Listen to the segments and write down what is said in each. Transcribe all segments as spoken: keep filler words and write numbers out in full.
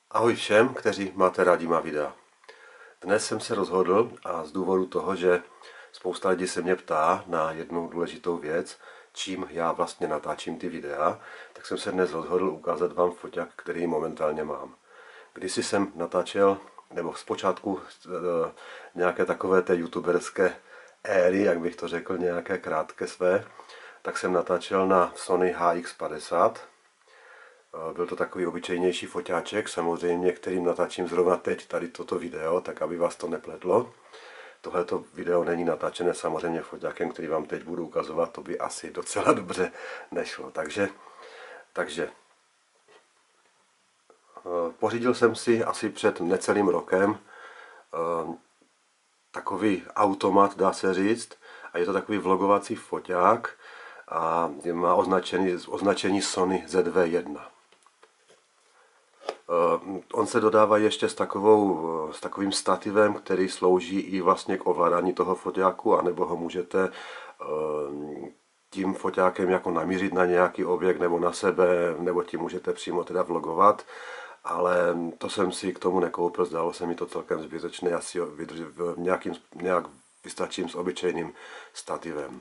Ahoj všem, kteří máte rádi má videa. Dnes jsem se rozhodl, a z důvodu toho, že spousta lidí se mě ptá na jednu důležitou věc, čím já vlastně natáčím ty videa, tak jsem se dnes rozhodl ukázat vám foťák, který momentálně mám. Kdysi jsem natáčel, nebo zpočátku e, nějaké takové té youtuberské éry, jak bych to řekl, nějaké krátké své, tak jsem natáčel na Sony H X padesát. Byl to takový obyčejnější foťáček, samozřejmě, kterým natáčím zrovna teď tady toto video, tak aby vás to nepletlo. Tohleto video není natáčené samozřejmě foťákem, který vám teď budu ukazovat, to by asi docela dobře nešlo. Takže, takže pořídil jsem si asi před necelým rokem takový automat, dá se říct, a je to takový vlogovací foťák a má označení, označení Sony Z V jedna. On se dodává ještě s, takovou, s takovým stativem, který slouží i vlastně k ovládání toho foťáku, anebo ho můžete tím foťákem jako namířit na nějaký objekt nebo na sebe, nebo tím můžete přímo teda vlogovat. Ale to jsem si k tomu nekoupil, zdálo se mi to celkem zbytečné, já si nějakým, nějak vystačím s obyčejným stativem.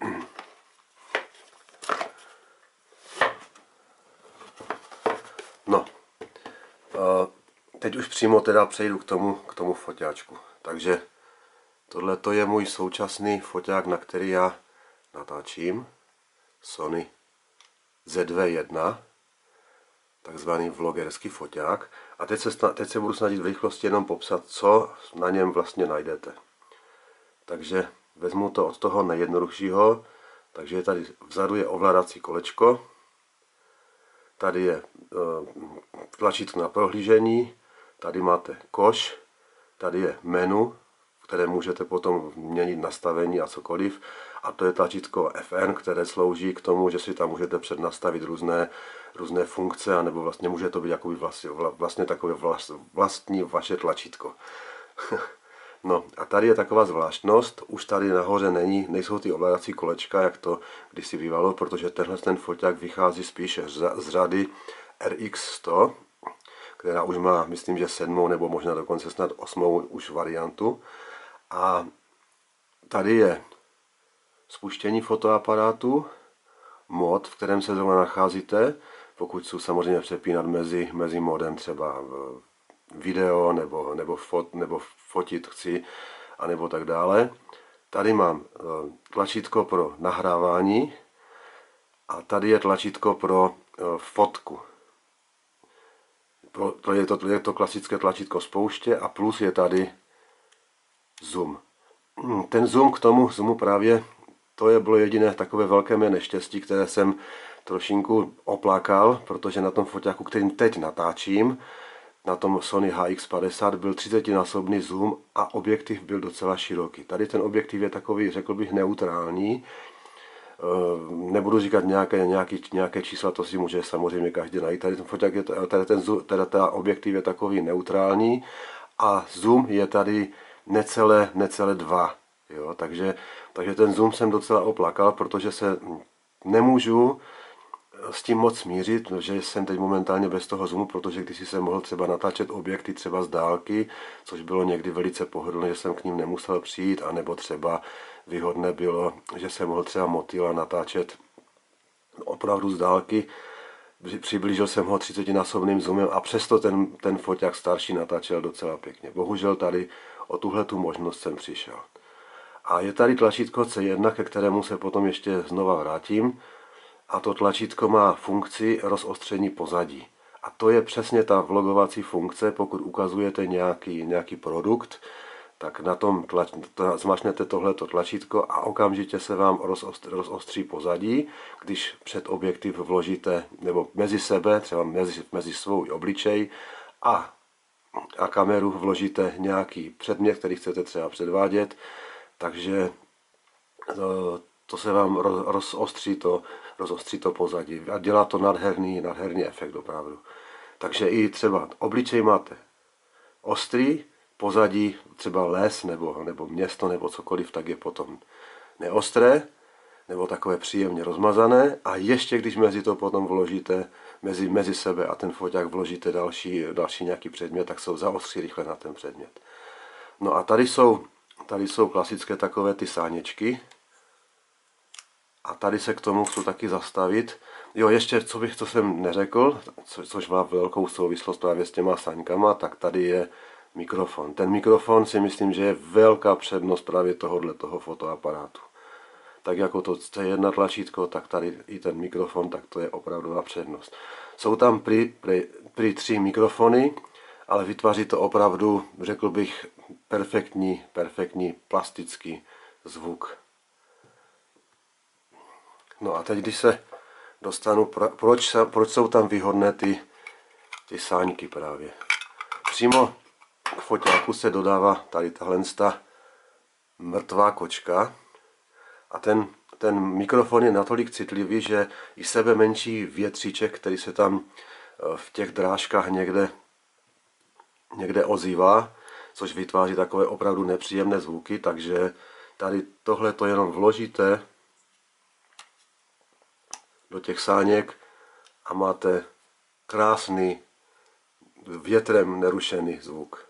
No, teď už přímo teda přejdu k tomu, k tomu foťáčku. Takže tohle to je můj současný foťák, na který já natáčím. Sony Z V jedna, takzvaný vlogerský foťák. A teď se, teď se budu snažit v rychlosti jenom popsat, co na něm vlastně najdete. Takže vezmu to od toho nejjednoduššího. Takže tady vzadu je ovládací kolečko. Tady je tlačítko na prohlížení, tady máte koš, tady je menu, které můžete potom měnit nastavení a cokoliv. A to je tlačítko F N, které slouží k tomu, že si tam můžete přednastavit různé, různé funkce, anebo vlastně může to být jakoby vlastně, vlastně takové vlastní vaše tlačítko. No a tady je taková zvláštnost, už tady nahoře není, nejsou ty ovládací kolečka, jak to kdysi bývalo, protože tenhle ten foťák vychází spíše z řady R X sto, která už má, myslím, že sedmou nebo možná dokonce snad osmou už variantu. A tady je spuštění fotoaparátu, mod, v kterém se zrovna nacházíte, pokud jsou samozřejmě přepínat mezi, mezi modem třeba video nebo, nebo, fot, nebo fotit chci, anebo tak dále. Tady mám tlačítko pro nahrávání a tady je tlačítko pro fotku. To je to, to je to klasické tlačítko spouště a plus je tady zoom. Ten zoom k tomu zoomu právě, to je bylo jediné takové velké mé neštěstí, které jsem trošinku oplakal, protože na tom foťáku, kterým teď natáčím, na tom Sony H X padesát byl třicetinásobný zoom a objektiv byl docela široký. Tady ten objektiv je takový, řekl bych, neutrální. Nebudu říkat nějaké, nějaký, nějaké čísla, to si může samozřejmě každý najít. Tady ten foťák je, tady ten zoom, tady ten objektiv je takový neutrální a zoom je tady necelé, necelé dva. Jo? Takže, takže ten zoom jsem docela oplakal, protože se nemůžu s tím moc smířit, že jsem teď momentálně bez toho zoomu, protože když jsem mohl třeba natáčet objekty třeba z dálky, což bylo někdy velice pohodlné, že jsem k ním nemusel přijít, anebo třeba výhodné bylo, že jsem mohl třeba motýla natáčet opravdu z dálky. Přiblížil jsem ho třicetinásobným zoomem a přesto ten, ten foťák starší natáčel docela pěkně. Bohužel tady o tuhle tu možnost jsem přišel. A je tady tlačítko C jedna, ke kterému se potom ještě znova vrátím. A to tlačítko má funkci rozostření pozadí. A to je přesně ta vlogovací funkce, pokud ukazujete nějaký, nějaký produkt, tak na tom tlač, to, zmačknete tohleto tlačítko a okamžitě se vám rozostří, rozostří pozadí, když před objektiv vložíte, nebo mezi sebe, třeba mezi, mezi svou obličej a, a kameru vložíte nějaký předmět, který chcete třeba předvádět, takže to, to se vám rozostří to, rozostří to pozadí a dělá to nádherný, nádherný efekt opravdu. Takže i třeba obličej máte ostrý, pozadí třeba les nebo, nebo město nebo cokoliv, tak je potom neostré. nebo takové příjemně rozmazané, a ještě když mezi to potom vložíte, mezi, mezi sebe a ten foťák vložíte další, další nějaký předmět, tak se zaostří rychle na ten předmět. No a tady jsou, tady jsou klasické takové ty sáněčky. A tady se k tomu chci taky zastavit. Jo, ještě, co bych, co jsem neřekl, co, což má velkou souvislost právě s těma sáňkama, tak tady je mikrofon. Ten mikrofon si myslím, že je velká přednost právě tohohle toho fotoaparátu. Tak jako to C jedna tlačítko, tak tady i ten mikrofon, tak to je opravdová přednost. Jsou tam při, při, při tři mikrofony, ale vytváří to opravdu, řekl bych, perfektní, perfektní plastický zvuk. No a teď, když se dostanu, proč, proč jsou tam výhodné ty, ty sáňky právě. Přímo k foťáku se dodává tady tahle mrtvá kočka a ten, ten mikrofon je natolik citlivý, že i sebe menší větříček, který se tam v těch drážkách někde, někde ozývá, což vytváří takové opravdu nepříjemné zvuky, takže tady tohle to jenom vložíte do těch sáněk a máte krásný, větrem nerušený zvuk.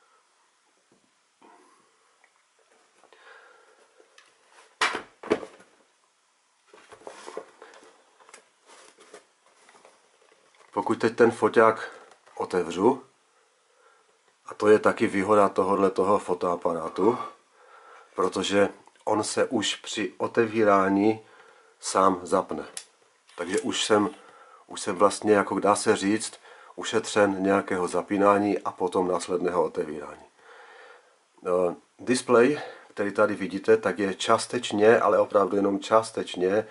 Pokud teď ten foťák otevřu, a to je taky výhoda tohohle toho fotoaparátu, protože on se už při otevírání sám zapne. Takže už jsem, už jsem vlastně, jako dá se říct, ušetřen nějakého zapínání a potom následného otevírání. No, displej, který tady vidíte, tak je částečně, ale opravdu jenom částečně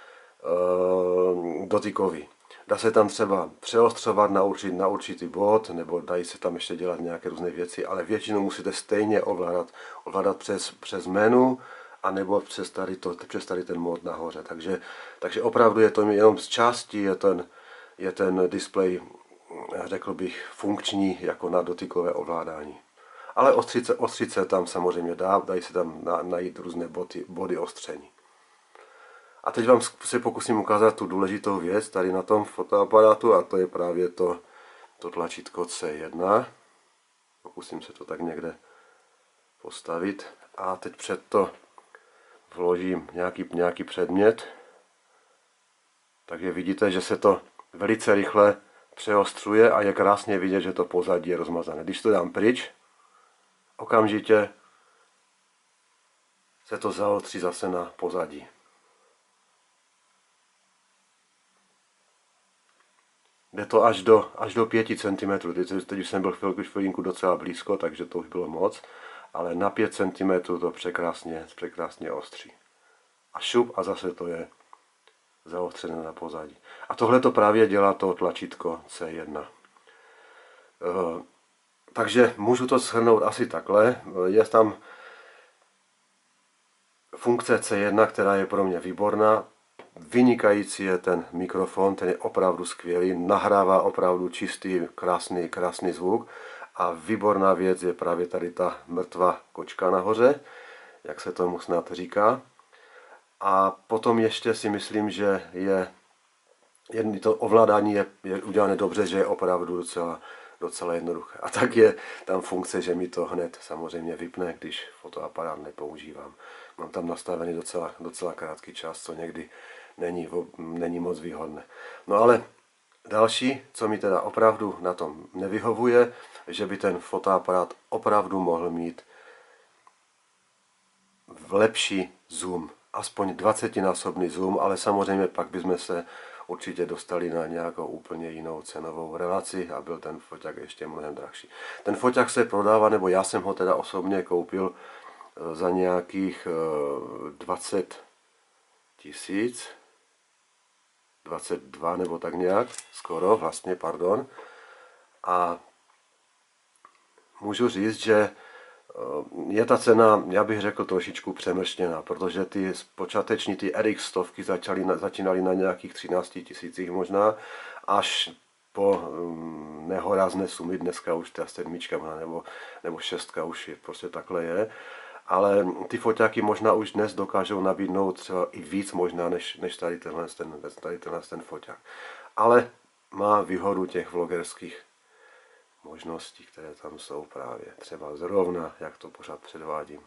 uh, dotykový. Dá se tam třeba přeostřovat na určitý, na určitý bod, nebo dají se tam ještě dělat nějaké různé věci, ale většinou musíte stejně ovládat, ovládat přes, přes menu, a nebo přes tady, to, přes tady ten mód nahoře. Takže, takže opravdu je to jenom z části, je ten, je ten displej, řekl bych, funkční jako na dotykové ovládání. Ale ostřice, ostřice tam samozřejmě dá, dají se tam na, najít různé body, body ostření. A teď vám se pokusím ukázat tu důležitou věc tady na tom fotoaparátu, a to je právě to, to tlačítko C jedna. Pokusím se to tak někde postavit a teď před to vložím nějaký, nějaký předmět. Takže vidíte, že se to velice rychle přeostřuje a je krásně vidět, že to pozadí je rozmazané. Když to dám pryč, okamžitě se to zaostří zase na pozadí. Jde to až do, až do pěti centimetrů. Teď, teď už jsem byl chvilku, chvilinku docela blízko, takže to už bylo moc. Ale na pět centimetrů to překrásně, překrásně ostří. A šup a zase to je zaostřené na pozadí. A tohle to právě dělá to tlačítko C jedna. E, takže můžu to shrnout asi takhle. Je tam funkce C jedna, která je pro mě výborná. Vynikající je ten mikrofon, ten je opravdu skvělý, nahrává opravdu čistý, krásný, krásný zvuk. A výborná věc je právě tady ta mrtvá kočka nahoře, jak se tomu snad říká. A potom ještě si myslím, že je, je to ovládání je, je udělané dobře, že je opravdu docela, docela jednoduché. A tak je tam funkce, že mi to hned samozřejmě vypne, když fotoaparát nepoužívám. Mám tam nastavený docela, docela krátký čas, co někdy není, není moc výhodné. No ale další, co mi teda opravdu na tom nevyhovuje, že by ten fotoaparát opravdu mohl mít lepší zoom, aspoň dvacetinásobný zoom, ale samozřejmě pak bychom se určitě dostali na nějakou úplně jinou cenovou relaci a byl ten foťák ještě mnohem drahší. Ten foťák se prodává, nebo já jsem ho teda osobně koupil za nějakých dvacet tisíc, dvacet dva nebo tak nějak, skoro vlastně, pardon. A můžu říct, že je ta cena, já bych řekl, trošičku přemrštěná, protože ty počáteční, ty R X stovky začaly, začínaly na nějakých třinácti tisících možná, až po um, nehorázné sumy, dneska už ta sedmička nebo, nebo šestka už je, prostě takhle je. ale ty foťáky možná už dnes dokážou nabídnout třeba i víc možná, než, než tady tenhle ten, tady tenhle ten foťák. Ale má výhodu těch vlogerských možností, které tam jsou právě. Třeba zrovna, jak to pořád předvádím.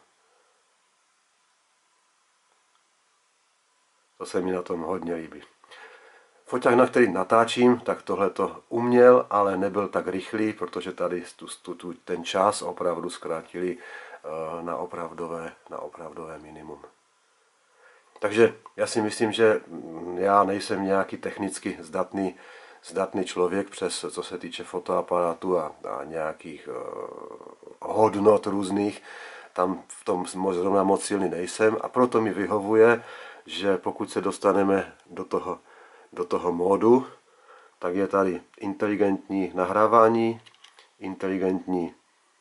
To se mi na tom hodně líbí. Foťák, na který natáčím, tak tohle to uměl, ale nebyl tak rychlý, protože tady tu, tu, tu, ten čas opravdu zkrátili uh, na, opravdové, na opravdové minimum. Takže já si myslím, že já nejsem nějaký technicky zdatný, zdatný člověk, přes co se týče fotoaparátu a, a nějakých uh, hodnot různých. Tam v tom zrovna moc silný nejsem a proto mi vyhovuje, že pokud se dostaneme do toho, do toho módu, tak je tady inteligentní nahrávání, inteligentní,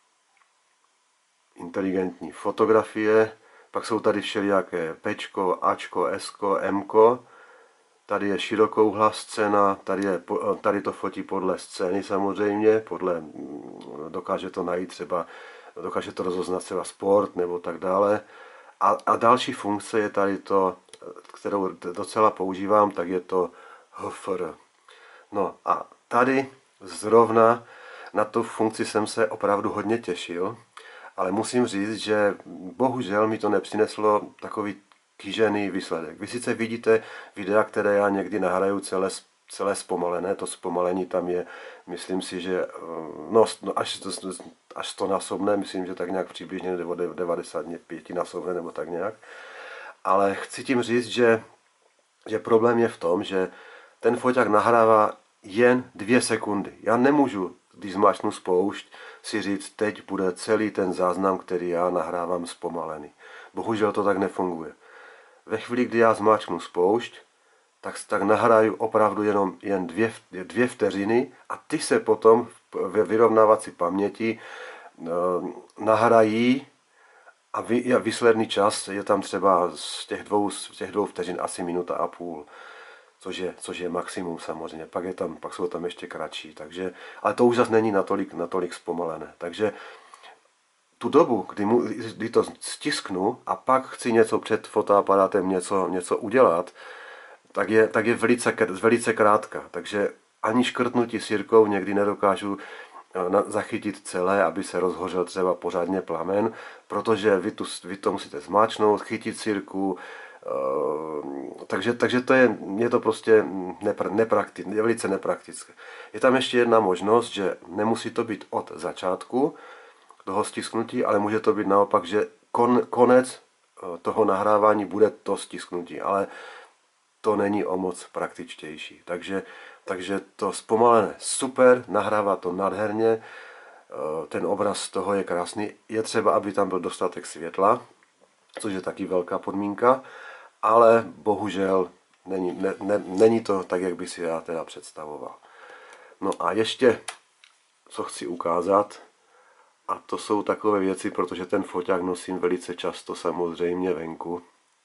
inteligentní fotografie, pak jsou tady všelijaké Pčko, Ačko, Sko, Mko, tady je širokouhlá scéna, tady, je, tady to fotí podle scény samozřejmě, podle, dokáže to najít třeba, dokáže to rozoznat třeba sport nebo tak dále. A, a další funkce je tady to, kterou docela používám, tak je to H F R. No a tady zrovna na tu funkci jsem se opravdu hodně těšil, ale musím říct, že bohužel mi to nepřineslo takový kýžený výsledek. Vy sice vidíte videa, které já někdy nahraju celé, celé zpomalené, to zpomalení tam je, myslím si, že no, až, až stonásobné, myslím, že tak nějak přibližně devadesát pět násobné nebo tak nějak. Ale chci tím říct, že, že problém je v tom, že ten foťák nahrává jen dvě sekundy. Já nemůžu, když zmáčknu spoušť, si říct, teď bude celý ten záznam, který já nahrávám zpomalený. Bohužel to tak nefunguje. Ve chvíli, kdy já zmáčknu spoušť, tak, tak nahraju opravdu jenom jen dvě, dvě vteřiny a ty se potom ve vyrovnávací paměti e, nahrají a vy, výsledný čas je tam třeba z těch dvou, z těch dvou vteřin asi minuta a půl. Což je, což je maximum samozřejmě, pak, je tam, pak jsou tam ještě kratší, takže, ale to už zase není natolik, natolik zpomalené. Takže tu dobu, kdy, mu, kdy to stisknu a pak chci něco před fotoaparátem něco, něco udělat, tak je, tak je velice, velice krátká. Takže ani škrtnutí sirkou někdy nedokážu zachytit celé, aby se rozhořel třeba pořádně plamen, protože vy, tu, vy to musíte zmáčknout, chytit sirku. Uh, takže, takže to je, je to prostě nepr, neprakti, je velice nepraktické. Je tam ještě jedna možnost, že nemusí to být od začátku toho stisknutí, ale může to být naopak, že kon, konec toho nahrávání bude to stisknutí, ale to není o moc praktičtější. Takže, takže to zpomalené super, nahrává to nádherně, uh, ten obraz z toho je krásný. Je třeba, aby tam byl dostatek světla, což je taky velká podmínka, ale bohužel není, ne, ne, není to tak, jak bych si já teda představoval. No a ještě, co chci ukázat, a to jsou takové věci, protože ten foťák nosím velice často samozřejmě venku.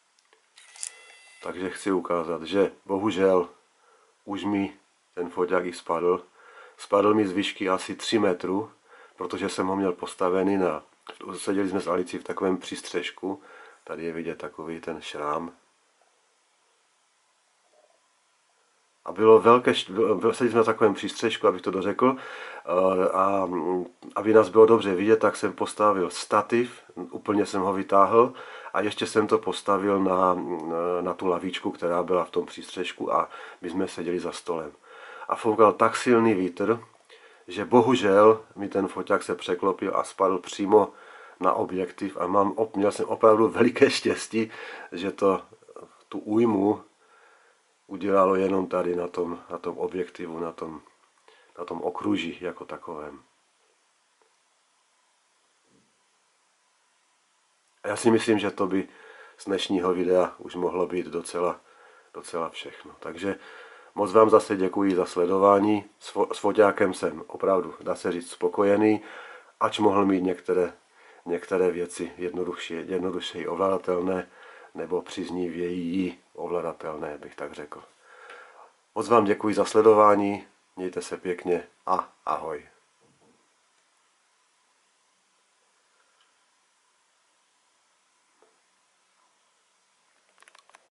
Takže chci ukázat, že bohužel už mi ten foťák i spadl. Spadl mi z výšky asi tři metrů, protože jsem ho měl postavený na... Seděli jsme s Alicí v takovém přístřešku. Tady je vidět takový ten šrám. A bylo velké, seděli jsme na takovém přístřešku, abych to dořekl, a aby nás bylo dobře vidět, tak jsem postavil stativ, úplně jsem ho vytáhl a ještě jsem to postavil na, na tu lavičku, která byla v tom přístřešku a my jsme seděli za stolem. A foukal tak silný vítr, že bohužel mi ten foťák se překlopil a spadl přímo na objektiv a mám, měl jsem opravdu veliké štěstí, že to, tu újmu udělalo jenom tady na tom, na tom objektivu, na tom, na tom okruží jako takovém. A já si myslím, že to by z dnešního videa už mohlo být docela, docela všechno. Takže moc vám zase děkuji za sledování. S foťákem jsem opravdu, dá se říct, spokojený, ač mohl mít některé, některé věci jednodušší, jednodušeji ovladatelné, nebo příznivěji ovladatelné, bych tak řekl. Moc vám děkuji za sledování, mějte se pěkně a ahoj.